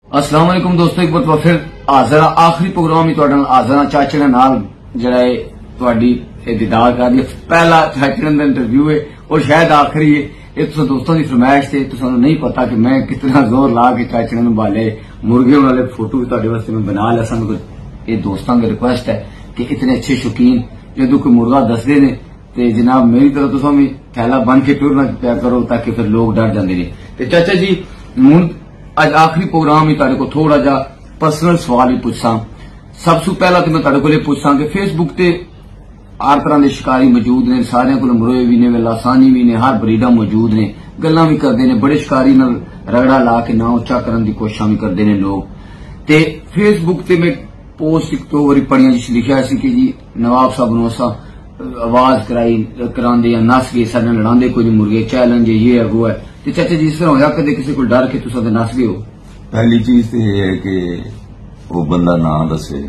अस्सलाम वालेकुम दोस्तों, एक बार फिर हाजिर आखिरी प्रोग्राम ही हाजिर चाचे नाल जरा दीदार कर दिया। पहला चाचे का इंटरव्यू है और शायद आखिरी है। ये दोस्तों की फरमाइश से तुम नहीं पता कि मैं कितना जोर ला के चाचे बाले मुर्गे वाले फोटो वास्ते मैं बना लिया सन। ये दोस्तों की रिक्वेस्ट है कि इतने अच्छे शौकीन जो कोई मुर्गा दसदे ने ते जनाब मेरी तरह तुम भी थैला बन के टुरना पिया करो ताकि फिर लोग डर जाते हैं। तो चाचा जी हूं अज आखिरी प्रोग्राम ही तारे को थोड़ा जा पर्सनल सवाल ही पूछा। सबसे पहला तो मैं तारे को पूछा कि फेसबुक ते हर तरह के शिकारी मौजूद ने, सारे को मरोए भी ने, लासानी भी ने, हर ब्रीडा मौजूद ने, गल्लां भी करते हैं, बड़े शिकारी नाल रगड़ा ला के ना उच्चा करने की कोशिश भी करते हैं लोग। ते फेसबुक ते मैं पोस्ट एक दो बारी पढ़िया जिस लिखा कि जी नवाब साहब नूं असां आवाज करांदे या नस गए साडे नाल लड़ांदे कोई मुर्गे चैलेंज ये है वो है। तो चाचा जी इस तरह होया कदे किसी को डर के तुसां नस गए हो? पहली चीज तो यह है कि वो बंदा ना दसे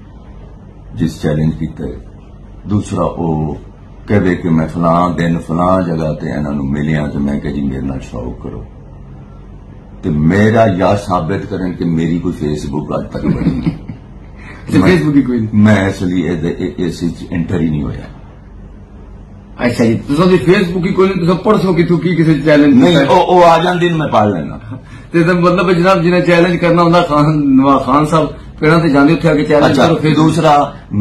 जिस चैलेंज किया है। दूसरा वो कहे कि मैं फलां दिन फलां जगह ते इन्हां नूं मिलिया तो मैं कह जी मेरे नाल शौक करो तो मेरा या साबित करें कि मेरी कोई फेसबुक अज तक बनी नहीं। फेसबुक की कोई मैं इसलिए इस एंटर ही नहीं होया। अच्छा जी तुसां दी फेसबुक की कोई नहीं, तुसां परसों की की किसी चैलेंज नहीं ओ आ जांदी मैं पढ़ लेना। तो मतलब जनाब जिन्हें चैलेंज करना होंदा नवाब खान साहब पेड़ा ते जांदे उत्थे आके चैलेंज करो। फिर दूसरा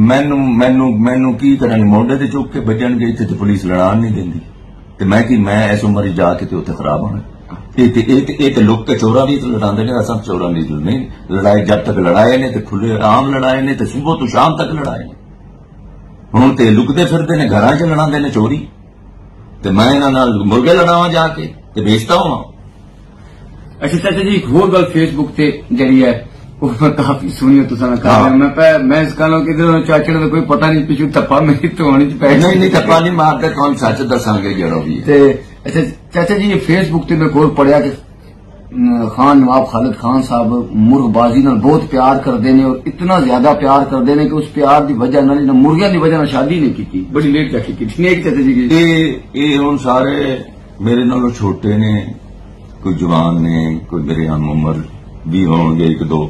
मैनू की करन मोढे ते चुक के बजणगे इत्थे ते पुलिस लड़ान नहीं देंदी ते मैं की मैं इस उम्र जाके ते उत्थे खराब होना। ये लुक के चोरा भी लड़ाते ने, असा चोरा नहीं लड़ाई जब तक लड़ाए ने तो खुले आम लड़ाए ने तो सुबह तो शाम तक लड़ाए ने। हुण ते लुकते फिरते ने घर च लड़ाते ने चोरी ते मैं इन्हां मुर्गे लड़ावा जाके ते बेचता हुआ। अच्छा चाचा जी एक होर गल फेसबुक ते जड़ी है मैं काफी सुनी तुसा मैं इस गल कि चाचे का कोई पता नहीं पिछू धप्पा मेरी धोनी च पै नहीं धप्पा नहीं मारते कौन सच दसांगे जड़ो भी। अच्छा चाचा जी ये फेसबुक ते मैं होर पढ़िया कि खान नवाब खालिद खान साहब मुर्गबाजी नाल बहुत प्यार करते हैं और इतना ज्यादा प्यार करते हैं कि उस प्यार की वजह नाल मुर्गियां की वजह नाल शादी नहीं की, बड़ी लेट जाके की चाचा जी की। हुण सारे मेरे नालों छोटे ने, कोई जवान ने, कोई मेरे हम उम्र भी होंगे एक दो।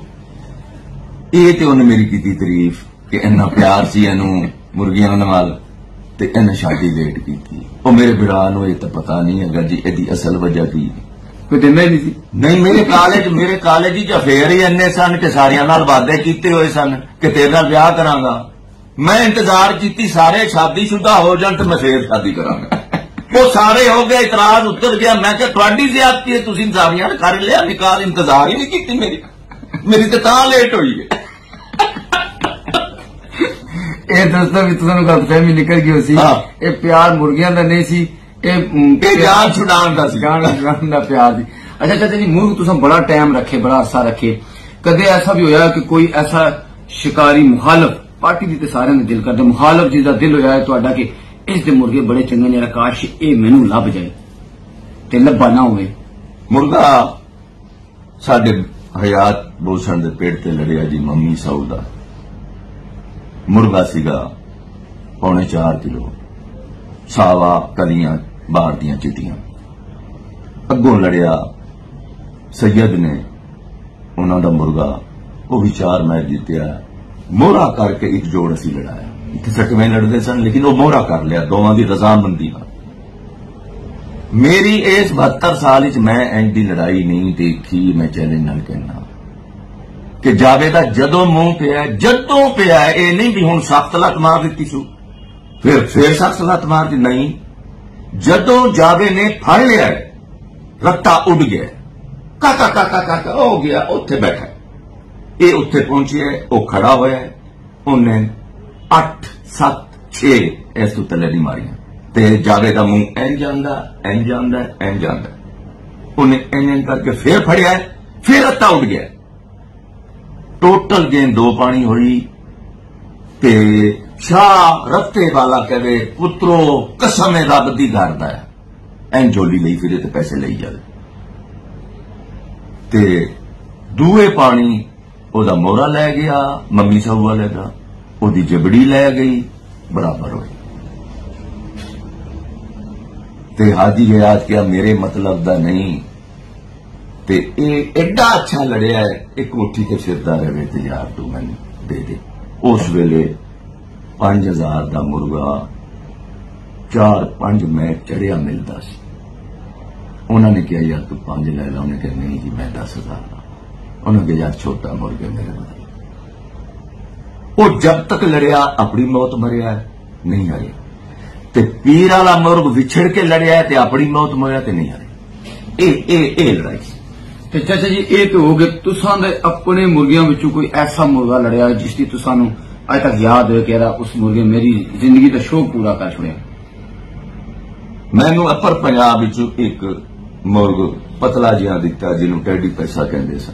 ये तो उन्हें मेरी की तारीफ कि इन्ना प्यार सी इनू मुर्गियां नाल ते इन्हें शादी लेट की। वो मेरे बिरा नूं ये तो पता नहीं है जी एदी असल वजह की कोई दिंदा ही नहीं। नहीं मेरे कॉलेज च अफेयर ही इन्ने सन कि सारियां नाल वादे कीते हुए सन कि तेरे नाल ब्याह करांगा। मैं इंतजार की सारे शादीशुदा हो जान तो मैं फिर शादी करांगा। वो सारे हो गए, इतराज उतर गया। मैं क्या तुहाडी ज़्यादती है, तुसीं सारियां कर लिया निकाल, इंतजार ही नहीं की मेरी तो तां लेट हुई है। ये दोस्तों भी तुहानू गलतफहमी निकल गई सी। ये प्यार मुर्गियां दा नहीं सी, जान छुड़ान दा सी, जान छुड़ान दा प्यार सी। अच्छा चाचा जी मुर्ग तुसां बड़ा टाइम रखे, बड़ा अरसा रखे, कदे ऐसा भी होया कि कोई ऐसा शिकारी मुखालफ पार्टी दी ते सारे ने दिल करदे मुखालफ जिसदा दिल होया है तुहाडा कि इस दे मुर्गे बड़े चंगे ने, काश ये मैनू लभ जाए ते लब्बा ना होवे? मुर्गा साडे हयात बोसन दे पेड़ ते लड़िया जी मम्मी सऊदा मुर्गा सीगा 4.25 किलो, सावा कलियां बाहर दियां चिटियां। अगों लड़िया सैयद ने, उन्हों का मुर्गा वो भी 4 मैच जीतिया। मोहरा करके एक जोड़ असी लड़ाया, इतने सटवें लड़ते सन लेकिन वो मोहरा कर लिया दोवां की रजामंदी। मेरी इस 72 साल मैं इंज दी लड़ाई नहीं देखी। मैं चैलेंज नाल कहना कि जावेदा जदों मुंह पिया ये नहीं भी हुण सख्त लत मार दी सू फिर सख्त लत मार दी, नहीं। जदों जावे ने फड़ लिया रत्ता उड़ गया, काका काका काका हो गया, उत्थे बैठा ये उत्थे पहुंचे, वो खड़ा होया, उन्हें 8 7 6 इस तू तले नहीं मारिया ते जावे का मुंह इंज आंदा उन्हें इंज करके फिर फड़िया, फिर रत्ता उड़ गया। टोटल गेंद 2 पानी हुई ते शाह रत्ते वाला कहे पुत्रो कसम रब दी घर दा एन झोली लई फिरे ते पैसे लई जाए ते दूए पानी ओदा मोहरा लै गया, मम्मी साहू वाले का ओदी जबड़ी लै गई, बराबर हुई। ते हाजी हयात क्या मेरे मतलब दा नहीं ਤੇ ਇਹ ਐਡਾ ਅੱਛਾ ਲੜਿਆ ਹੈ, ਇੱਕ ਕੋਠੀ ਤੇ ਫਿਰਦਾ ਰਹੇ ਤੇ ਯਾਰ ਤੂੰ ਮੈਨੂੰ ਦੇ ਉਸ ਵੇਲੇ 5000 ਦਾ ਮੁਰਗਾ 4-5 ਮੈਚ ਚੜਿਆ ਮਿਲਦਾ ਸੀ। ਉਹਨਾਂ ਨੇ ਕਿਹਾ ਯਾਰ ਤੂੰ 5 ਲੈ ਲਾ, ਉਹਨੇ ਕਿਹਾ ਨਹੀਂ ਜੀ ਮੈਂ 10,000 ਦਾ। ਉਹਨੇ ਕਿਹਾ ਯਾਰ ਛੋਟਾ ਮੁਰਗਾ ਮੇਰੇ ਕੋਲ। ਉਹ ਜਦ ਤੱਕ ਲੜਿਆ ਆਪਣੀ ਮੌਤ ਮਰਿਆ ਨਹੀਂ ਹਾਰੇ, ਤੇ ਪੀਰ ਵਾਲਾ ਮੁਰਗ ਵਿਛੜ ਕੇ ਲੜਿਆ ਤੇ ਆਪਣੀ ਮੌਤ ਮਰਿਆ ਤੇ ਨਹੀਂ ਹਾਰੇ। ਇਹ ਲੜਾਈ। ਤੇ ਚਾਚਾ ਜੀ ਇਹ ਤੇ ਹੋ ਗਏ ਤੁਸਾਂ ਦੇ ਆਪਣੇ ਮੁਰਗਿਆਂ ਵਿੱਚੋਂ ਕੋਈ ਐਸਾ ਮੁਰਗਾ ਲੜਿਆ ਜਿਸ ਦੀ ਤੁਸਾਂ ਨੂੰ ਅੱਜ ਤੱਕ ਯਾਦ ਹੋਏ ਕਿ ਉਸ ਮੁਰਗੇ ਮੇਰੀ ਜ਼ਿੰਦਗੀ ਦਾ ਸ਼ੌਕ ਪੂਰਾ ਕਰ ਛੁੜਿਆ? ਮੈਨੂੰ ਅੱਪਰ ਪੰਜਾਬ ਵਿੱਚੋਂ ਇੱਕ ਮੁਰਗ ਪਤਲਾ ਜਿਹਾ ਦਿੱਤਾ ਜਿਹਨੂੰ ਟੈਡੀ ਪੈਸਾ ਕਹਿੰਦੇ ਸਨ।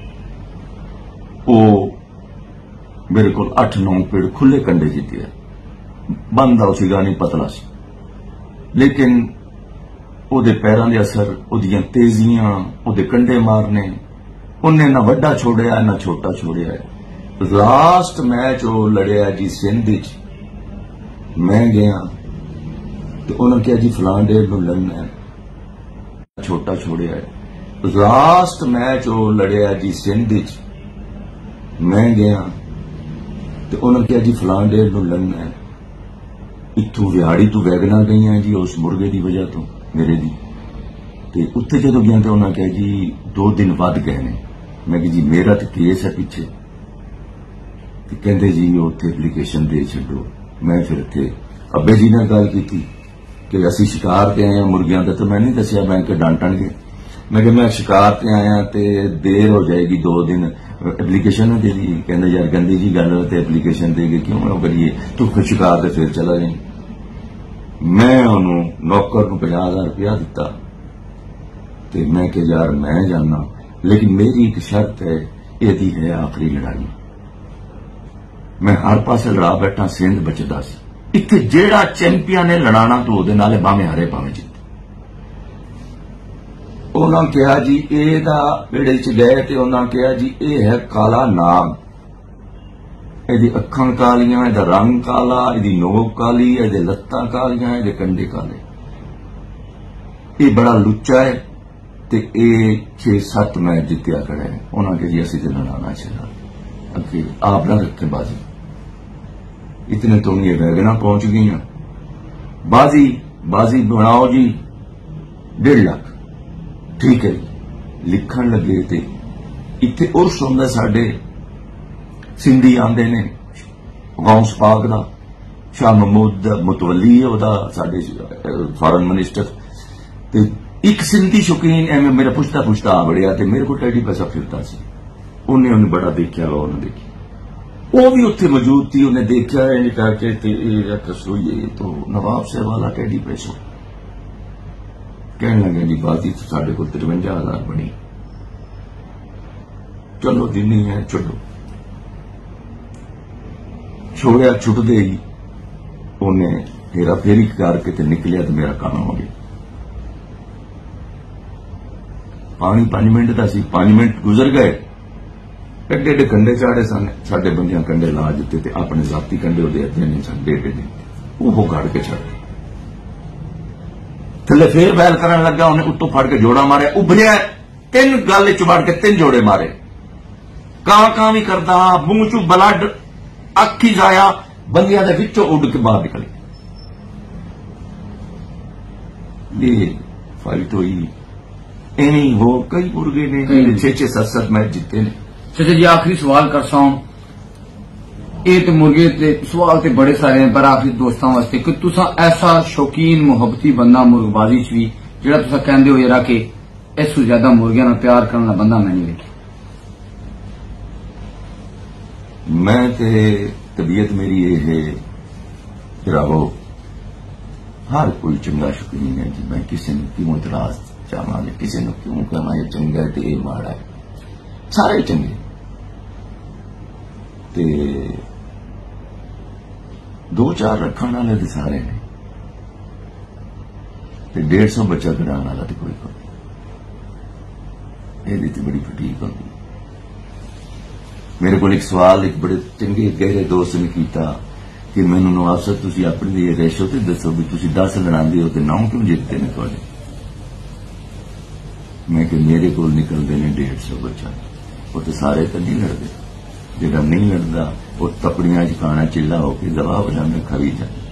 ਉਹ ਮੇਰੇ ਕੋਲ 8-9 ਪੇੜ ਖੁੱਲੇ ਕੰਡੇ ਜਿੱਤੇ, ਬੰਦਾ ਸੀਗਾ ਨਹੀਂ, ਪਤਲਾ ਸੀ, ਲੇਕਿਨ ਉਹਦੇ ਪੈਰਾਂ ਦੇ ਅਸਰ, ਉਹਦੀਆਂ ਤੇਜ਼ੀਆਂ, ਉਹਦੇ ਕੰਡੇ ਮਾਰਨੇ, ਉਹਨੇ ਨਾ ਵੱਡਾ ਛੋੜਿਆ ਨਾ ਛੋਟਾ ਛੋੜਿਆ। ਲਾਸਟ ਮੈਚ ਉਹ ਲੜਿਆ ਜੀ ਸਿੰਧ ਵਿੱਚ, ਮੈਂ ਗਿਆ ਤੇ ਉਹਨਾਂ ਕਿਹਾ ਜੀ ਫਲਾਂ ਡੇਢ ਨੂੰ ਲੜਨਾ, ਛੋਟਾ ਛੋੜਿਆ। ਲਾਸਟ ਮੈਚ ਉਹ ਲੜਿਆ ਜੀ ਸਿੰਧ ਵਿੱਚ, ਮੈਂ ਗਿਆ ਤੇ ਉਹਨਾਂ ਕਿਹਾ ਜੀ ਫਲਾਂ ਡੇਢ ਨੂੰ ਲੜਨਾ। ਇੱਥੋਂ ਵਿਹਾੜੀ ਤੋਂ ਵੈਗਨਾਂ ਗਈਆਂ ਜੀ ਉਸ ਮੁਰਗੇ ਦੀ ਵਜ੍ਹਾ ਤੋਂ ਮੇਰੇ ਦੀ, ਤੇ ਉੱਥੇ ਜਦੋਂ ਗਿਆ ਤੇ ਉਹਨਾਂ ਕਿਹਾ ਜੀ 2 ਦਿਨ ਵੱਧ ਗਏ ਨੇ। ਮੈਂ ਕਿਹਾ ਜੀ ਮੇਰਾ ਤੇ ਕੇਸ ਹੈ ਪਿੱਛੇ, ਤੇ ਕਹਿੰਦੇ ਜੀ ਉੱਥੇ ਐਪਲੀਕੇਸ਼ਨ ਦੇ ਛੱਡੋ। ਮੈਂ ਫਿਰ ਇੱਥੇ ਅੱਬੇ ਜੀ ਨਾਲ ਗੱਲ ਕੀਤੀ ਕਿ ਅਸੀਂ ਸ਼ਿਕਾਰ ਤੇ ਆਏ ਹਾਂ ਮੁਰਗਿਆਂ ਦਾ, ਤਾਂ ਮੈਂ ਨਹੀਂ ਦੱਸਿਆ, ਬੈਂਕ ਡਾਂਟਣਗੇ। ਮੈਂ ਕਿਹਾ ਮੈਂ ਸ਼ਿਕਾਰ ਤੇ ਆਇਆ ਤੇ ਦੇਰ ਹੋ ਜਾਏਗੀ 2 ਦਿਨ, ਐਪਲੀਕੇਸ਼ਨ ਦੇ ਦੀ। ਕਹਿੰਦੇ ਯਾਰ ਗੰਦੀ ਜੀ ਗੱਲ ਤੇ ਐਪਲੀਕੇਸ਼ਨ ਦੇ ਕੇ ਕਿਉਂ ਕਰੀਏ, ਤੂੰ ਸ਼ਿਕਾਰ ਤੇ ਫਿਰ ਚਲਾ ਜਾਈਂ। ਮੈਂ ਉਹਨੂੰ ਨੌਕਰ ਨੂੰ 50,000 ਰੁਪਇਆ ਦਿੱਤਾ ਤੇ ਮੈਂ ਕਿਹਾ ਯਾਰ ਮੈਂ ਜਾਣਾ, ਲੇਕਿਨ ਮੇਰੀ ਇੱਕ ਸ਼ਰਤ ਹੈ, ਇਹਦੀ ਹੈ ਆਖਰੀ ਲੜਾਈ। ਮੈਂ ਹਰ ਪਾਸੇ ਲੜਾ ਬੈਠਾ, ਸਿੰਧ ਬਚਦਾ ਸੀ। ਇੱਥੇ ਜਿਹੜਾ ਚੈਂਪੀਅਨ ਨੇ ਲੜਾਣਾ ਤੂੰ ਉਹਦੇ ਨਾਲ ਭਾਵੇਂ ਹਾਰੇ ਭਾਵੇਂ ਜਿੱਤੇ। ਉਹਨਾਂ ਕਿਹਾ ਜੀ ਇਹਦਾ ਵਿੜੇ ਚ ਗਏ ਤੇ ਉਹਨਾਂ ਕਿਹਾ ਜੀ ਇਹ ਹੈ ਕਾਲਾ ਨਾਗ, ਇਹਦੀ ਅੱਖਾਂ ਕਾਲੀਆਂ, ਇਹਦਾ ਰੰਗ ਕਾਲਾ, ਇਹਦੀ ਨੋਕ ਕਾਲੀ, ਇਹਦੇ ਲੱਤਾਂ ਕਾਲੀਆਂ, ਇਹਦੇ ਕੰਡੇ ਕਾਲੇ, ਇਹ ਬੜਾ ਲੁੱਚਾ ਹੈ ਤੇ ਇਹ 6-7 ਮੈਚ ਜਿੱਤਿਆ ਕਰੇ। ਉਹਨਾਂ ਕਿਹਾ ਜੀ ਅਸੀਂ ਤੇ ਲੜਾਣਾ ਚਾਹੀਦਾ, ਅੱਗੇ ਆਪ ਨਾ ਰੱਖੇ ਬਾਜੀ। इतने तो ये वैगना पहुंच गई, बाजी बनाओ जी 1.5 लाख, ठीक है। लिखण लगे ते इत्थे उर्स हुंदा, साडे सिंधी आंदे ने, गौस पाक दा, शाह महमूद मुतवली है ओदा, साडे फॉरेन मिनिस्टर, ते एक सिंधी शौकीन एवं मेरा पुछता आ बड़िया ते मेरे को टैडी पैसा फिरता सी। उन्हें बड़ा देखा, उन्हें देखी, वो भी उत्थे मौजूद थी, उन्हें देखा है करके रसोई तो नवाब साहब वाला टैडी पैसो कहने लगे जी बाजी तो साढ़े को 53,000 बनी, चलो जिन्नी है छो छोड़िया। छुटते ही उन्हें हेरा फेरी करके ते निकलिया तो मेरा काम हो गया। पानी 5 मिनट का सी, 5 मिनट गुजर गए, एडे एडे कंडे चाड़े सन, साडे बंदियां कंडे ला दिते ते अपने जाती कंडे उहदे अद्धे नहीं सन, डेढ़ वो गड़ के छड़ थले फिर बैल करन लगा। उन्हें उत्तों फड़ के जोड़ा मारे, उभरिया 3 गल च वड़ के 3 जोड़े मारे, कां भी करदा, मूंह चू ब्लड, अखी जाया, बंदियां दे विचों उड़ के बाहर निकल गए। ये फाइट हुई, एवं हो कई मुर्गे ने 6-7 मैच जीते ने। चाचा जी आखिरी सवाल करसा हूं, ये तो मुर्गे ते सवाल ते बड़े सारे हैं, पर आखिरी दोस्तों वास्ते कि तुसा ऐसा शौकीन मुहब्बती बंदा मुर्गबाजी च भी जेड़ा तुसा कहंदे हो यार कि इस तो ज्यादा मुर्गियां नाल प्यार करने वाला बंदा मैं नहीं देखा? मैं ते तबीयत मेरी ये है रहो, हर कोई चंगा शौकीन है जी। मैं किसी ने क्यों इतराज चाहना, किसी ने क्यों कहना ये चंगा है ते ये माड़ा है, सारे चंगे। ते 2-4 रखण वाले ते सारे ने, ते 150 बच्चा कढाण वाला ते कोई कोई। ये ते बड़ी फटीक होती। मेरे को एक सवाल एक बड़े चंगे गहरे दोस्त ने किया कि मैनू नवाब साहब तुसीं अपनी ये रेशो ते दसो भी तुसीं 10 लड़ांदे हो ते 9 क्यों जितते ने तुहाडे? मैं कि मेरे को निकल निकलते हैं 150 बच्चा, वो तो सारे तो नहीं लड़ते, जो नहीं लड़ता वो तपड़ियां च खाना चिल्ला होकर दबा हो जाने खरी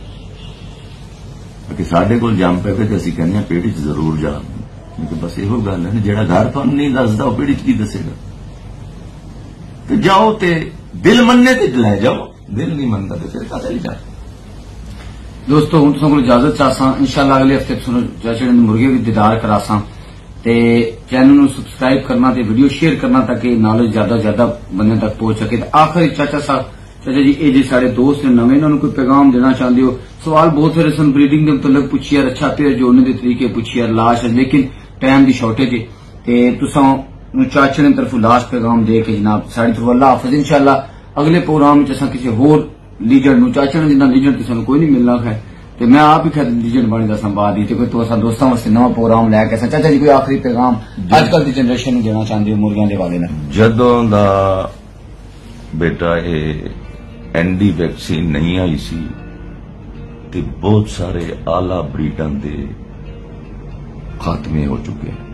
जाए कि साढ़े को जम पे तो असं कहने पेड़ च जरूर जा, बस यो गल है जो घर तुम नहीं दसदा वो पेड़ च की दसेगा। तो जाओ तो दिल मनने ते लै जाओ, दिल नहीं मनता तो फिर कदे नहीं जाओ। दोस्तों हूं तुसां कोल इजाजत चाहसां, इंशाअल्लाह अगले हफ्ते तुहानू चाचा मुर्गे भी दीदार करासां। ते चैनल नू सबसक्राइब करना ते वीडियो शेयर करना ताकि नॉलेज ज्यादा से ज्यादा बंदे तक पहुंच सके। आखिर चाचा जी ये जो सारे दोस्त ने नवे इन्होंने कोई पैगाम देना चाहते हो? सवाल बहुत सारे सन, ब्रीडिंग के मुतलक पूछी यार, अच्छा पेड़ जोड़ने के तरीके पूछी यार, लाश है लेकिन टाइम की शॉर्टेज है। ते तुसां चाचा ने तरफों लास्ट पैगाम दे के जनाब साड़ी तरफ अल्लाह हाफिज। इंशाअल्लाह अगले प्रोग्राम में असां किसी होर लीडर नू, चाचा ने जिन्ना लीडर तो सानू कोई नहीं मिलना है, तो मैं आप ही खैर लीजेंड बने दसा बात ही कोई तो दोस्तों वास्ते नवा प्रोग्राम लैके। चाचा जी कोई आखिरी पैगाम अजकल की जनरेशन में देना चाहते हो मुर्गियां के हवाले नाल? जदों दा बेटा ये एनडी वैक्सीन नहीं आई सी ते बहुत सारे आला ब्रीडां दे खात्मे हो चुके हैं।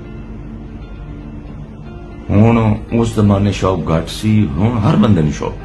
हुण उस जमाने शौक घट सी, हुण हर बंदे नूं शौक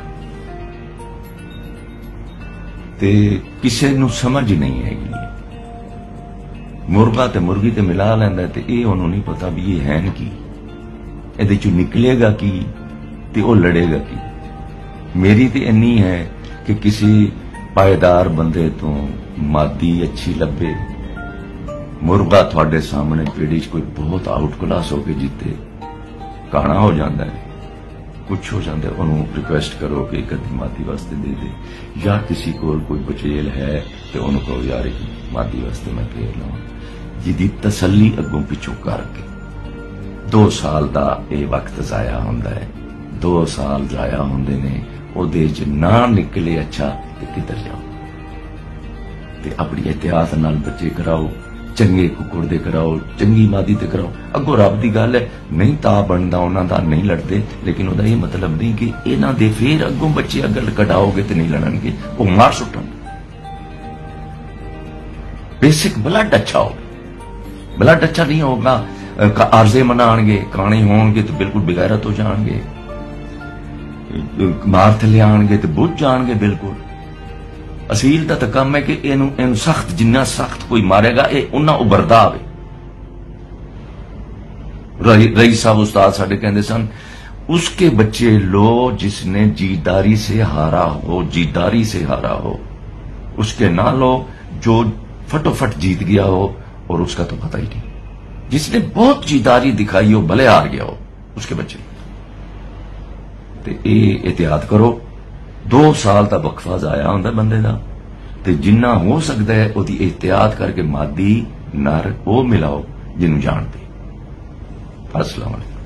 ते किसी नूं समझ नहीं हैगी। मुर्गा ते मुर्गी ते मिला लैंदा ते ये उन्होंने नहीं पता भी ये है की, इहदे चों निकलेगा की ते वो लड़ेगा की। मेरी तो इन्नी है कि किसी पायदार बंदे तो मादी अच्छी लभे, मुर्गा थोड़े सामने पेड़ी च कोई बहुत आउट क्लास होके जीते, काना हो जाता है, कुछ हो जाता है, उन्होंने रिक्वेस्ट करो कि एक अद्धी मादी वास्ते दे दे, या किसी को कोई बचेल है तो उन्होंने कहो यार एक मादी वास्ते मैं फेर लवा, जिदी तसली अगों पिछों करके 2 साल का यह वक्त जाया होंदा है। 2 साल जाया होंदे ने, ओदे च ना निकले अच्छा तो किधर जाओ। ते अपनी एहतियात नाल बच्चे कराओ, चंगे कुकुड़ दे कराओ, चंगी मादी ते कराओ। अगों रब दी गल है नहीं ता बनदा उन्हां दा, नहीं लड़ते, लेकिन ओदा ये मतलब नहीं कि इन्हां दे फिर अगों बच्चे अगर कटाओगे तो नहीं लड़नगे, वो मार सुटन। बेसिक ब्लड अच्छा हो, ब्लड अच्छा नहीं होगा आरजे मनाणगे, काने होणगे तो बिल्कुल बेगैरत हो जाएंगे, मार थले आणगे तो बुझ जाएंगे बिल्कुल। असील का तो काम है कि इन सख्त जिन्ना सख्त कोई मारेगा ये उन्ना उभरदा आवे। रईस साहब उस्ताद साडे कहंदे सन उसके बच्चे लो जिसने जीदारी से हारा हो, जीदारी से हारा हो, उसके ना लो जो फटोफट जीत गया हो और उसका तो पता ही नहीं। जिसने बहुत जीदारी दिखाई हो भले हार गया हो उसके बच्चे। ते एहतियात करो, 2 साल का वक्फा जाया होंदा बंदे दा, ते जिन्ना हो सकता है ओदी एहतियात करके मादी नर वो मिलाओ जिन्हों जानते। अस्सलाम वालेकुम।